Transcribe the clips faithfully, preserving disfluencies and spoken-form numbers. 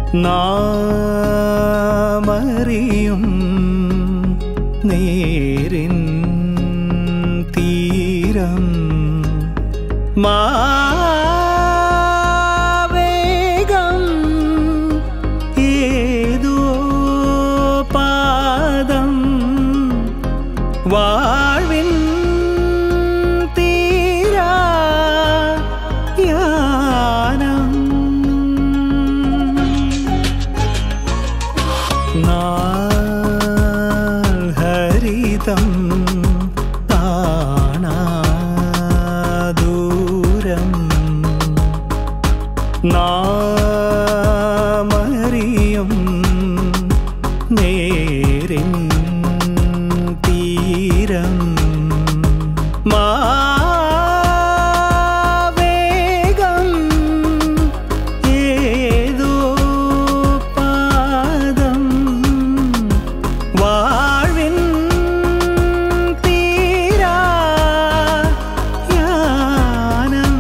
നാമറിയും നേരിൻ തീരം മാവേഗം ഏതോ പാദം വാഴ്വിൻ തീരായാനം നാൾ ഹരിതം കാണാദൂരം നാമറിയും നേരിൻ തീരം മാവേഗം ഏതോ പാദം വാഴ്വിൻ തീരായാനം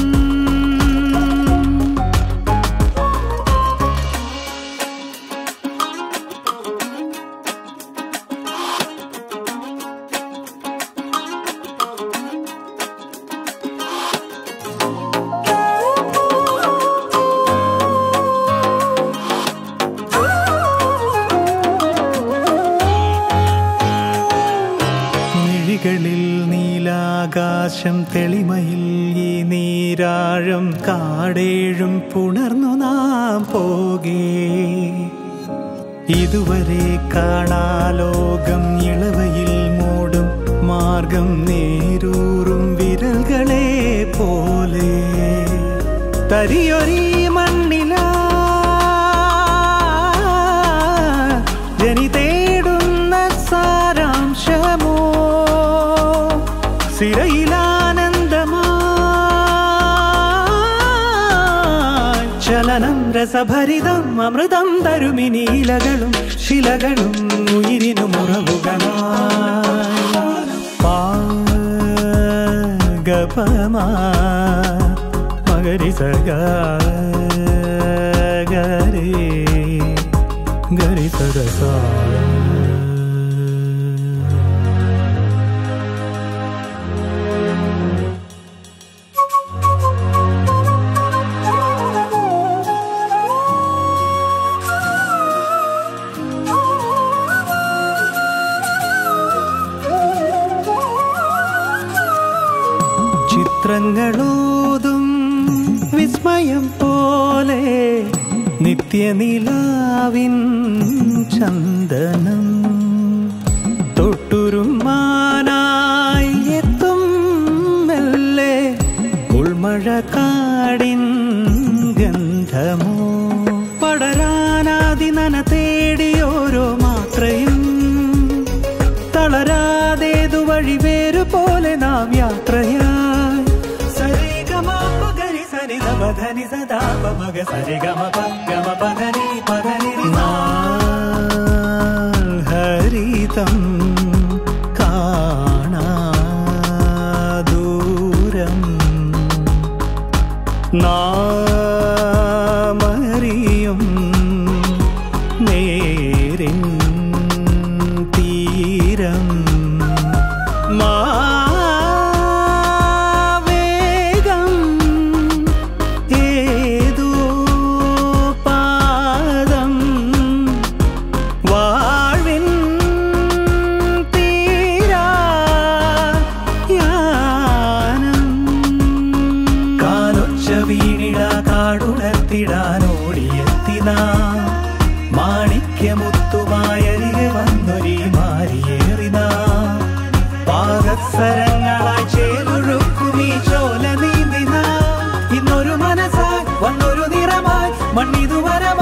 മിഴികളിൽ നീലാകാശം തെളിമയിൽ ഈ നീരാഴം കാടേഴും പുണർന്നു നാം പോകേ ഇതുവരെ കാണാലോകം ഇളവയിൽ മൂടും മാർഗം നേരൂറും വിരൽകളെ പോലെ തരിയൊരീ മണ്ണില ജനി തേടുന്ന സാരാംശമോ സിരയിലാനന്ദമായി ചലനം രസഭരിതം അമൃതം തരുമിനീലകളും ശിലകളും ഉയിരിനു മുറവുകളായി പാഗപമാ മഗരി സഗ ഗരി ഗരി സഗസ ചിത്രങ്ങളോതും വിസ്മയം പോലെ നിത്യനിലാവിൻ ചന്ദനം തൊട്ടുരുമാനായി എത്തും മെല്ലെ ഉൾമഴക്കാടിൻ ഗന്ധമോ പടരാനാദി നന തേടി ഓരോ മാത്രയും തളരാതേതു വഴി വേരു പോലെ നാം യാത്രയായി സരിഗമപഗരി സനിധപധനി സദാപമഗ സരിഗമപഗമപധനി പധനി നാൾ ഹരിതം കാണാദൂരം നാമറിയും നേരിൻ തീരം മാവേഗം ഏതോ പാദം വാഴ്വിൻ തീരായാനം കാലൊച്ച വീണിട കാടുണർത്തിടാനോടിയെത്തിന മാണിക്യമുത്തുമായരികെ വന്നൊരി മാറിയേറിന പാദസരങ്ങളായി ചേലൊഴുക്കുമീ ചോല നീന്തിന ഇന്നൊരു മനസ്സായി വന്നൊരു നിറമായി മണ്ണിതുവരമായി